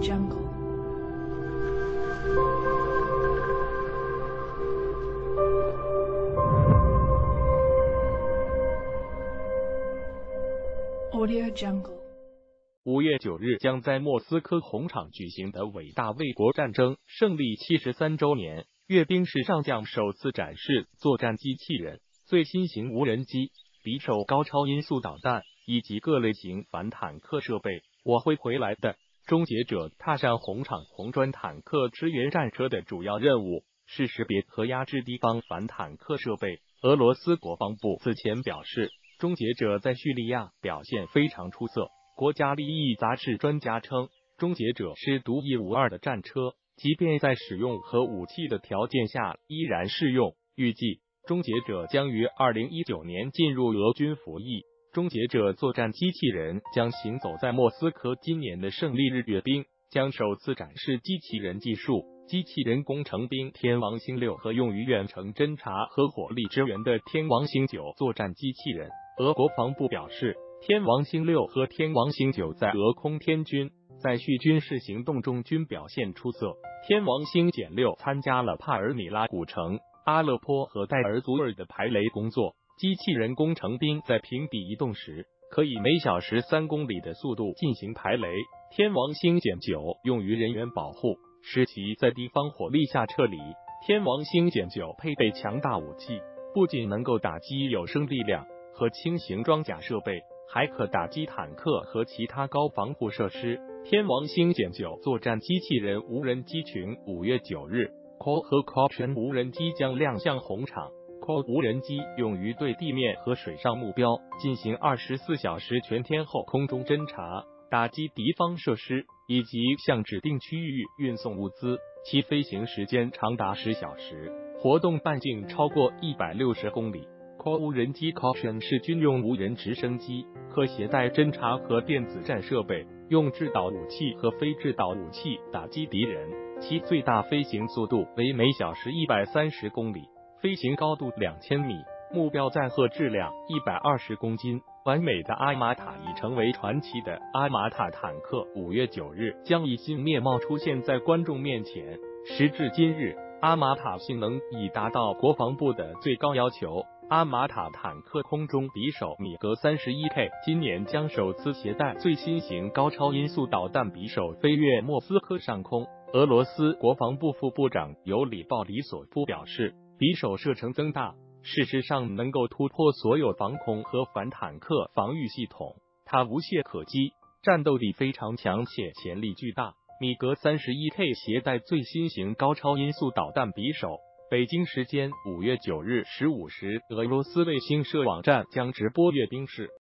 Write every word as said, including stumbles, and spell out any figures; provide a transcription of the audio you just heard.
Jungle. Audio Jungle. 五月九日将在莫斯科红场举行的伟大卫国战争胜利七十三周年阅兵式上将首次展示作战机器人、最新型无人机、匕首高超音速导弹以及各类型反坦克设备。我会回来的。终结者踏上红场红砖坦克支援战车的主要任务是识别和压制敌方反坦克设备。俄罗斯国防部此前表示，终结者在叙利亚表现非常出色。国家利益杂志专家称，终结者是独一无二的战车，即便在使用核武器的条件下依然适用。预计终结者将于二零一九年进入俄军服役。终结者作战机器人将行走在莫斯科今年的胜利日阅兵，将首次展示机器人技术。机器人工程兵天王星六和用于远程侦察和火力支援的天王星九作战机器人。俄国防部表示，天王星六和天王星九在俄空天军在续军事行动中均表现出色。天王星减六参加了帕尔米拉古城、阿勒颇和戴尔祖尔的排雷工作。机器人工程兵在平地移动时，可以每小时三公里的速度进行排雷。天王星减九用于人员保护，使其在敌方火力下撤离。天王星减九配备强大武器，不仅能够打击有生力量和轻型装甲设备，还可打击坦克和其他高防护设施。天王星减九作战机器人无人机群五月九日 ，C O 和 C O 全无人机将亮相红场。C O 无人机用于对地面和水上目标进行二十四小时全天候空中侦察，打击敌方设施，以及向指定区域运送物资。其飞行时间长达十小时，活动半径超过一百六十公里。C O 无人机 Caution 是军用无人直升机，可携带侦察和电子战设备，用制导武器和非制导武器打击敌人。其最大飞行速度为每小时一百三十公里。飞行高度两千米，目标载荷质量一百二十公斤。完美的阿玛塔已成为传奇的阿玛塔坦克，五月九日将以新面貌出现在观众面前。时至今日，阿玛塔性能已达到国防部的最高要求。阿玛塔坦克空中匕首米格 三十一 K 今年将首次携带最新型高超音速导弹匕首飞越莫斯科上空。俄罗斯国防部副部长尤里鲍里索夫表示，匕首射程增大，事实上能够突破所有防空和反坦克防御系统，它无懈可击，战斗力非常强且潜力巨大。米格 三十一 K 携带最新型高超音速导弹匕首。北京时间五月九日十五时，俄罗斯卫星社网站将直播阅兵式。